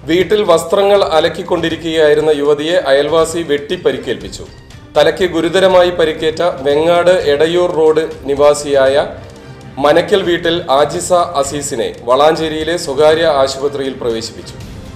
വീട്ടിൽ വസ്ത്രങ്ങൾ അലക്കിക്കൊണ്ടിരിക്കുകയായിരുന്ന യുവതിയെ അയൽവാസി വെട്ടി പരിക്കേൽപ്പിച്ചു. തലയ്ക്ക് ഗുരുതരമായി പരിക്കേറ്റ വെങ്ങാട് എടയൂർ റോഡ് നിവാസിയായ മനക്കൽ വീട്ടിൽ ആജിസ അസീസിനെ വളാഞ്ചേരിയിലെ സ്വകാര്യ ആശുപത്രിയിൽ പ്രവേശിപ്പിച്ചു.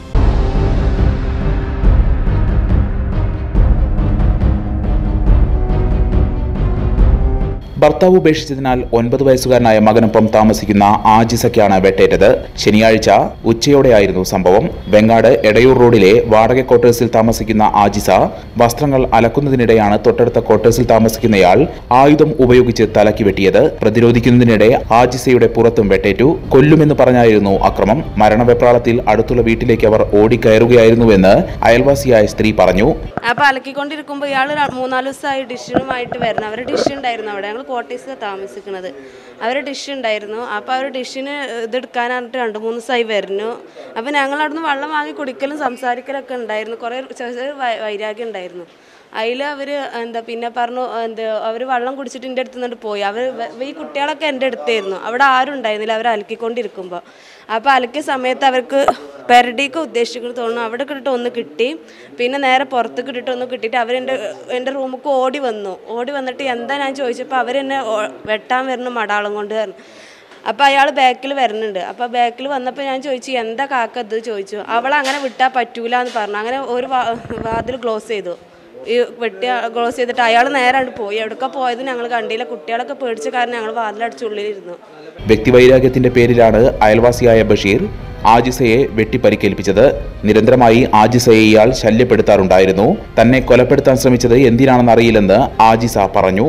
ഭർത്താവ് ഉപേക്ഷിച്ചതിനാൽ 9 വയസ്സുകാരനായ മകനൊപ്പം താമസിക്കുന്ന ആജിസയ്ക്കാണ് വെട്ടേറ്റത്. ശനിയാഴ്ച ഉച്ചയോടെയായിരുന്നു സംഭവം. വെങ്ങാട് എടയൂർ റോഡിലെ വാടക ക്വാർട്ടേഴ്സിൽ താമസിക്കുന്ന ആജിസ വസ്ത്രങ്ങൾ അലക്കുന്നതിനിടെയാണ് തൊട്ടടുത്ത ക്വാർട്ടേഴ്സിൽ താമസിക്കുന്നയാൾ ആയുധം ഉപയോഗിച്ച് തലയ്ക്ക് വെട്ടിയത്. പ്രതിരോധിക്കുന്നതിനിടെ ആജിസയുടെ പുറത്തും വെട്ടേറ്റു. കൊല്ലുമെന്ന് പറഞ്ഞായിരുന്നു അക്രമം. മരണവെപ്രാളത്തിൽ അടുത്തുള്ള വീട്ടിലേക്ക് അവർ ഓടിക്കയറുകയായിരുന്നുവെന്ന് അയൽവാസിയായ സ്ത്രീ പറഞ്ഞു. അപ്പോൾ അലക്കിക്കൊണ്ടിരിക്കുമ്പോൾ ഇയാൾ 3-4 ദിവസമായി ഡിഷിനുമായിട്ട് വരുന്നു. അവരുടെ ഡിഷ് ഉണ്ടായിരുന്നു അവിടെ, ഞങ്ങൾ ക്വാർട്ടേഴ്സിലാണ് താമസിക്കുന്നത്. അവരുടെ ഡിഷ് ഉണ്ടായിരുന്നു. അപ്പോൾ അവർ ഡിഷിന് ഇതെടുക്കാനായിട്ട് 2-3 ദിവസമായി വരുന്നു. അപ്പോൾ ഞങ്ങൾ അവിടുന്ന് വെള്ളം വാങ്ങി കുടിക്കലും സംസാരിക്കലൊക്കെ ഉണ്ടായിരുന്നു. കുറേ ചെറിയ വൈരാഗ്യം ഉണ്ടായിരുന്നു. അതിൽ അവർ പിന്നെ പറഞ്ഞു അവർ വെള്ളം കുടിച്ചിട്ട് എൻ്റെ അടുത്ത് നിന്നിട്ട് പോയി. ഈ കുട്ടികളൊക്കെ എൻ്റെ അടുത്തായിരുന്നു. അവിടെ ആരും ഉണ്ടായിരുന്നില്ല അവർ അലക്കിക്കൊണ്ടിരിക്കുമ്പോൾ. അപ്പോൾ അലക്കിയ സമയത്ത് അവർക്ക് പെരടിക്ക് ഉദ്ദേശിക്കുന്നത് തോന്നുന്നു. അവിടെ ഇട്ടിട്ട് ഒന്ന് കിട്ടി, പിന്നെ നേരെ പുറത്തേക്ക് ഇട്ടിട്ട് ഒന്ന് കിട്ടിയിട്ട് എൻ്റെ റൂമിലേക്ക് ഓടി വന്നിട്ട് എന്താ ഞാൻ ചോദിച്ചപ്പോൾ അവരെന്നെ വെട്ടാൻ വരുന്നു മടാളം കൊണ്ട് പറഞ്ഞു. അപ്പോൾ അയാൾ ബാക്കിൽ വരുന്നുണ്ട്. അപ്പോൾ ബാക്കിൽ വന്നപ്പോൾ ഞാൻ ചോദിച്ചു എന്താ കാക്ക ഇത് ചോദിച്ചു. അവളങ്ങനെ വിട്ടാൽ പറ്റൂല എന്ന് പറഞ്ഞു. അങ്ങനെ ഒരു വാതിൽ ക്ലോസ് ചെയ്തു. ഈ ക്ലോസ് ചെയ്തിട്ട് അയാൾ നേരാണ്ട് പോയി. എവിടേക്കാ പോയത് ഞങ്ങൾ കണ്ടില്ല. കുട്ടികളൊക്കെ പേടിച്ച കാരണം ഞങ്ങൾ വാതിലടിച്ചുള്ളിലിരുന്നു. വ്യക്തിവൈരാഗ്യത്തിന്റെ പേരിലാണ് അയൽവാസിയായ ബഷീർ ആജിസയെ വെട്ടി പരിക്കേൽപ്പിച്ചത്. നിരന്തരമായി ആജിസയെ ഇയാൾ ശല്യപ്പെടുത്താറുണ്ടായിരുന്നു. തന്നെ കൊലപ്പെടുത്താൻ ശ്രമിച്ചത് എന്തിനാണെന്ന് അറിയില്ലെന്ന് ആജിസ പറഞ്ഞു.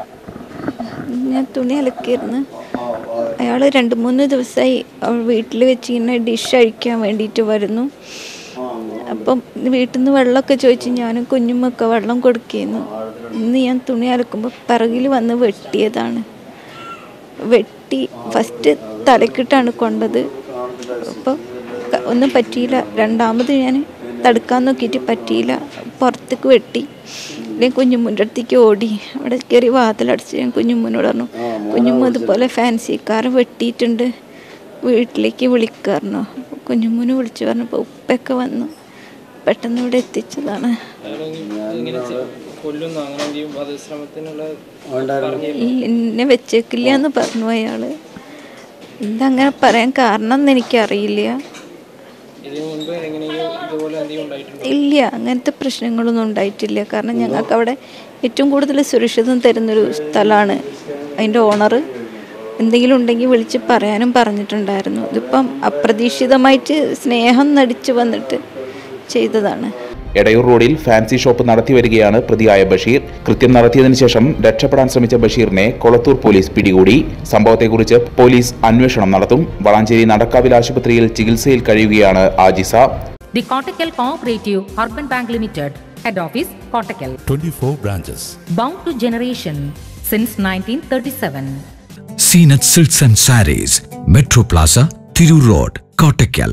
ഞാൻ തുണി അലക്കിയിരുന്നു. അയാൾ 2-3 ദിവസമായി വീട്ടിൽ വെച്ച് ഇങ്ങനെ ഡിഷ് അഴിക്കാൻ വേണ്ടിയിട്ട് വരുന്നു. അപ്പം വീട്ടിൽ നിന്ന് വെള്ളമൊക്കെ ചോദിച്ച് ഞാനും കുഞ്ഞുമൊക്കെ വെള്ളം കൊടുക്കുന്നു. ഇന്ന് ഞാൻ തുണി അലക്കുമ്പോൾ പിറകിൽ വന്ന് വെട്ടിയതാണ്. വെട്ടി ഫസ്റ്റ് തലക്കിട്ടാണ് കൊണ്ടത്. അപ്പോൾ ഒന്നും പറ്റിയില്ല. രണ്ടാമത് ഞാൻ തടുക്കാൻ നോക്കിയിട്ട് പറ്റിയില്ല. പുറത്തേക്ക് വെട്ടി. അല്ലെങ്കിൽ കുഞ്ഞുമ്മൂൻ്റെ അടുത്തേക്ക് ഓടി. അവിടെ കയറി വാതിലടച്ച് ഞാൻ കുഞ്ഞുമ്മൂനോട് പറഞ്ഞു, കുഞ്ഞുമ്മ ഇതുപോലെ ഫാൻസിക്കാരൻ വെട്ടിയിട്ടുണ്ട്, വീട്ടിലേക്ക് വിളിക്കാറുണ്ടോ? കുഞ്ഞുമ്മൂനെ വിളിച്ചു പറഞ്ഞപ്പോൾ ഉപ്പൊക്കെ വന്നു. പെട്ടെന്ന് ഇവിടെ എത്തിച്ചതാണ്. എന്നെ വെച്ചേക്കില്ല എന്ന് പറഞ്ഞു അയാൾ. എന്താ അങ്ങനെ പറയാൻ കാരണം എന്ന് എനിക്കറിയില്ല. ഇല്ല, അങ്ങനത്തെ പ്രശ്നങ്ങളൊന്നും ഉണ്ടായിട്ടില്ല. കാരണം ഞങ്ങൾക്ക് അവിടെ ഏറ്റവും കൂടുതൽ സുരക്ഷിതം തരുന്നൊരു സ്ഥലമാണ്. അതിൻ്റെ ഓണർ എന്തെങ്കിലും ഉണ്ടെങ്കിൽ വിളിച്ച് പറയാനും പറഞ്ഞിട്ടുണ്ടായിരുന്നു. ഇതിപ്പം അപ്രതീക്ഷിതമായിട്ട് സ്നേഹം നടിച്ചു വന്നിട്ട് ചെയ്തതാണ്. എടയൂർ റോഡിൽ ഫാൻസി ഷോപ്പ് നടത്തി വരികയാണ് പ്രതിയായ ബഷീർ. കൃത്യം നടത്തിയതിനു ശേഷം രക്ഷപ്പെടാൻ ശ്രമിച്ച ബഷീറിനെ കൊളത്തൂർ പോലീസ് പിടികൂടി. സംഭവത്തെക്കുറിച്ച് പോലീസ് അന്വേഷണം നടത്തും. വളാഞ്ചേരി നടക്കാവിൽ ആശുപത്രിയിൽ ചികിത്സയിൽ കഴിയുകയാണ് ആജിസ. The Kottakkal Cooperative Urban Bank Limited, Head Office, Kottakkal. 24 branches. Bound to generation since 1937. Seenat Silks and Sarees, Metro Plaza, Thiru Road, Kottakkal.